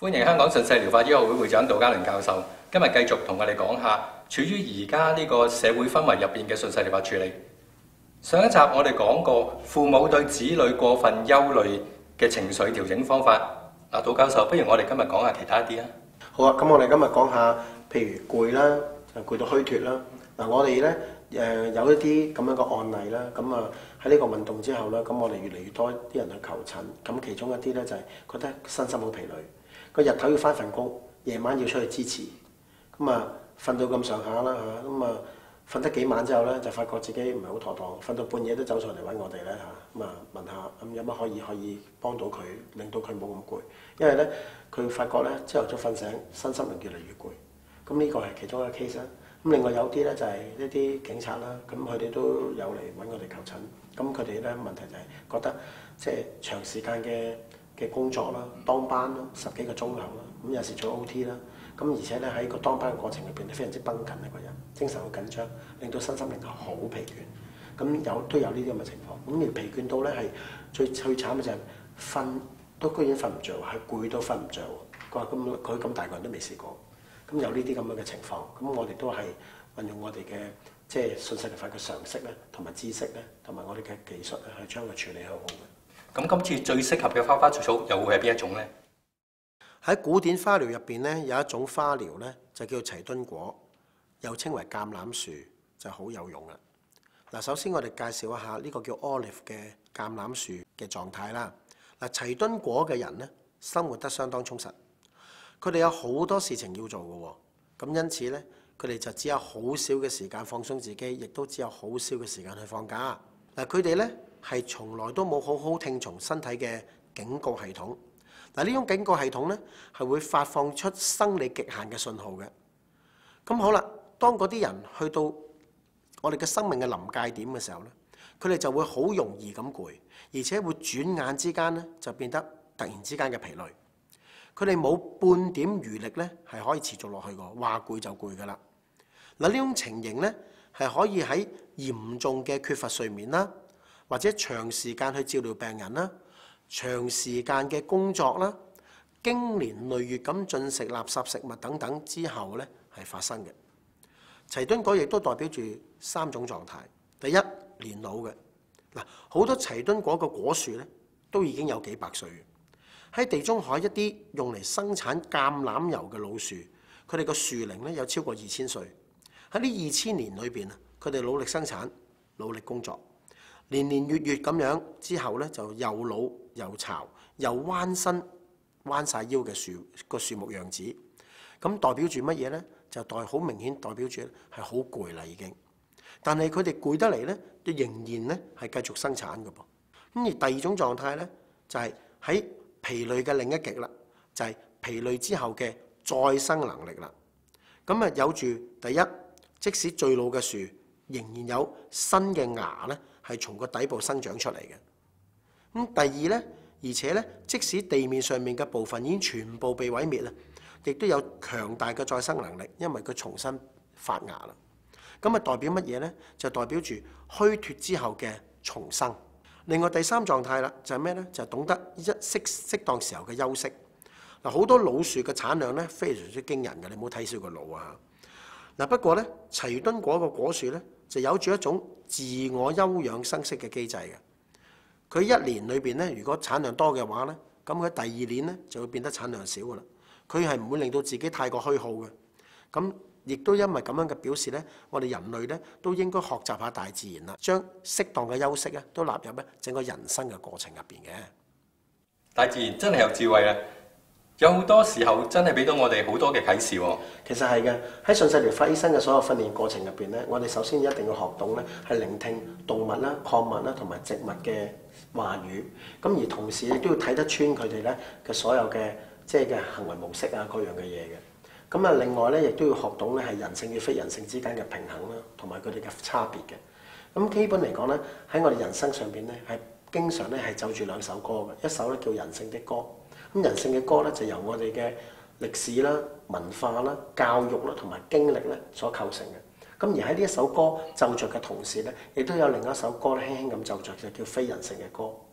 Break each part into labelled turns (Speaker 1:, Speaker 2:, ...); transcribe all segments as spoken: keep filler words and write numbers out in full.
Speaker 1: 歡迎香港順勢療法醫學會會長杜嘉倫教授，今日繼續同我哋講下處於而家呢個社會氛圍入邊嘅順勢療法處理。上一集我哋講過父母對子女過分憂慮嘅情緒調整方法。嗱，杜教授，不如我哋今日講下其他啲啊。
Speaker 2: 好啊，咁我哋今日講下，譬如攰啦，就攰到虛脱啦。嗱，我哋咧誒有一啲咁樣嘅案例啦，咁啊喺呢個運動之後咧，咁我哋越嚟越多啲人去求診，咁其中一啲咧就係覺得身心好疲累，個日頭要返份工，夜晚要出去支持，咁啊瞓到咁上下啦嚇，咁啊瞓得幾晚之後咧，就發覺自己唔係好妥當，瞓到半夜都走上嚟揾我哋咧嚇，咁啊問下咁有乜可以可以幫到佢，令到佢冇咁攰，因為咧佢發覺咧朝頭早瞓醒，身心靈越嚟越攰，咁呢個係其中一個 case 啦。咁另外有啲咧就係一啲警察啦，咁佢哋都有嚟揾我哋求診，咁佢哋咧問題就係覺得即係長時間嘅嘅工作啦，當班啦，十幾個鐘頭啦，咁有時做 O T 啦，咁而且咧喺個當班嘅過程入邊，非常之繃緊一個人，精神好緊張，令到身心靈好疲倦，咁有都有呢啲咁嘅情況，咁而疲倦到咧係最最慘嘅就係瞓都居然瞓唔着，係攰到瞓唔着。佢話咁佢咁大個人都未試過。咁有呢啲咁樣嘅情況，咁我哋都係運用我哋嘅即係順勢療法嘅常識咧，同埋知識咧，同埋我哋嘅技術咧，去將佢處理好好嘅。
Speaker 1: 咁今次最適合嘅花花草草又會係邊一種咧？
Speaker 2: 喺古典花療入邊咧，有一種花療咧，就叫齊敦果，又稱為橄欖樹，就好有用啦。嗱，首先我哋介紹一下呢個叫 olive 嘅橄欖樹嘅狀態啦。嗱，齊敦果嘅人咧，生活得相當充實。佢哋有好多事情要做嘅喎，咁因此咧，佢哋就只有好少嘅時間放鬆自己，亦都只有好少嘅時間去放假。嗱，佢哋咧係從來都冇好好聽從身體嘅警告系統。嗱，呢種警告系統咧係會發放出生理極限嘅信號嘅。咁好啦，當嗰啲人去到我哋嘅生命嘅臨界點嘅時候咧，佢哋就會好容易咁攰，而且會轉眼之間咧就變得突然之間嘅疲累。佢哋冇半點餘力咧，係可以持續落去嘅，話攰就攰噶啦。嗱，呢種情形咧係可以喺嚴重嘅缺乏睡眠啦，或者長時間去照料病人啦，長時間嘅工作啦，經年累月咁進食垃圾食物等等之後咧係發生嘅。齊敦果亦都代表住三種狀態。第一，年老嘅嗱，好多齊敦果嘅果樹咧都已經有幾百歲。喺地中海一啲用嚟生產橄欖油嘅老樹，佢哋個樹齡咧有超過二千歲。喺呢二千年裏邊啊，佢哋努力生產、努力工作，年年月月咁樣之後咧，就又老又巢又彎身彎晒腰嘅樹個樹木樣子。咁代表住乜嘢咧？就代好明顯代表住係好攰啦已經。但係佢哋攰得嚟咧，都仍然咧係繼續生產嘅噃。咁而第二種狀態咧，就係喺疲累嘅另一極啦，就係疲累之後嘅再生能力啦。咁啊有住第一，即使最老嘅樹，仍然有新嘅芽咧，係從個底部生長出嚟嘅。咁第二咧，而且咧，即使地面上面嘅部分已經全部被毀滅啦，亦都有強大嘅再生能力，因為佢重新發芽啦。咁啊代表乜嘢咧？就代表住虛脱之後嘅重生。另外第三狀態啦，就係咩咧？就係懂得一適適當時候嘅休息。嗱，好多老樹嘅產量咧非常之驚人嘅，你唔好睇小個老啊。嗱，不過咧，齊敦果個果樹咧就有住一種自我休養生息嘅機制嘅。佢一年裏邊咧，如果產量多嘅話咧，咁佢第二年咧就會變得產量少噶啦。佢係唔會令到自己太過虛耗嘅。咁亦都因為咁樣嘅表示咧，我哋人類咧都應該學習下大自然啦，將適當嘅休息咧都納入咧整個人生嘅過程入邊嘅。
Speaker 1: 大自然真係有智慧啊！有好多時候真係俾到我哋好多嘅啟示喎。
Speaker 2: 其實係嘅，喺順勢療法醫生嘅所有訓練過程入邊咧，我哋首先一定要學懂咧係聆聽動物啦、礦物啦同埋植物嘅話語，咁而同時亦都要睇得穿佢哋咧嘅所有嘅即係嘅行為模式啊各樣嘅嘢嘅。咁啊，另外咧，亦都要學懂咧係人性與非人性之間嘅平衡啦，同埋佢哋嘅差別嘅。咁基本嚟講咧，喺我哋人生上邊咧，係經常咧係奏住兩首歌嘅，一首咧叫人性的歌。咁人性嘅歌咧就由我哋嘅歷史啦、文化啦、教育啦同埋經歷咧所構成嘅。咁而喺呢一首歌奏着嘅同時咧，亦都有另一首歌咧輕輕咁奏着，就叫非人性嘅歌。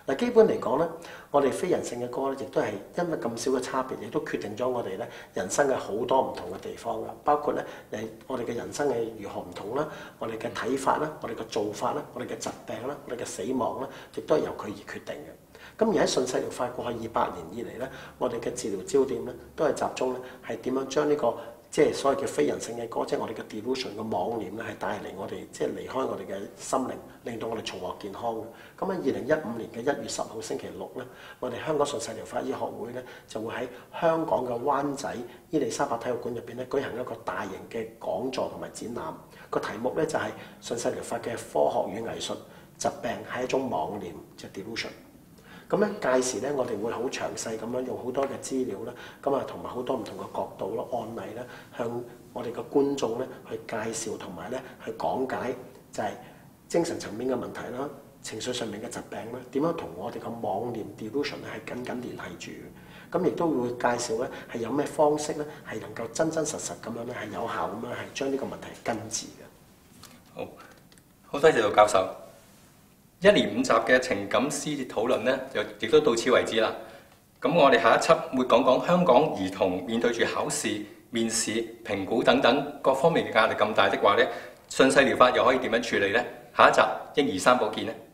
Speaker 2: 嗱，基本嚟講咧，我哋非人性嘅歌咧，亦都係因為咁少嘅差別，亦都決定咗我哋咧人生嘅好多唔同嘅地方㗎。包括咧誒，我哋嘅人生係如何唔同啦，我哋嘅睇法啦，我哋嘅做法啦，我哋嘅疾病啦，我哋嘅死亡啦，亦都係由佢而決定嘅。咁而喺順勢療法過去二百年以嚟咧，我哋嘅治療焦點咧都係集中咧係點樣將呢個即係所謂嘅非人性嘅歌，即係我哋嘅 delusion 嘅妄念咧，係帶嚟我哋即係離開我哋嘅心靈，令到我哋重獲健康嘅。咁喺二零一五年嘅一月十號星期六咧，我哋香港順勢療法醫學會咧就會喺香港嘅灣仔伊利沙伯體育館入邊咧舉行一個大型嘅講座同埋展覽。個題目咧就係順勢療法嘅科學與藝術，疾病係一種妄念，即係 delusion。咁咧屆時咧，我哋會好詳細咁樣用好多嘅資料啦，咁啊同埋好多唔同嘅角度咯、案例咧，向我哋嘅觀眾咧去介紹同埋咧去講解，就係精神層面嘅問題啦、情緒上面嘅疾病啦，點樣同我哋嘅妄念 delusion 係緊緊聯繫住嘅。咁亦都會介紹咧係有咩方式咧係能夠真真實實咁樣咧係有效咁樣係將呢個問題根治嘅。
Speaker 1: 好，好多謝杜教授。一連五集嘅情感撕裂討論咧，就亦都到此為止啦。咁我哋下一輯會講講香港兒童面對住考試、面試、評估等等各方面嘅壓力咁大的話咧，順勢療法又可以點樣處理呢？下一集嬰兒三寶見咧。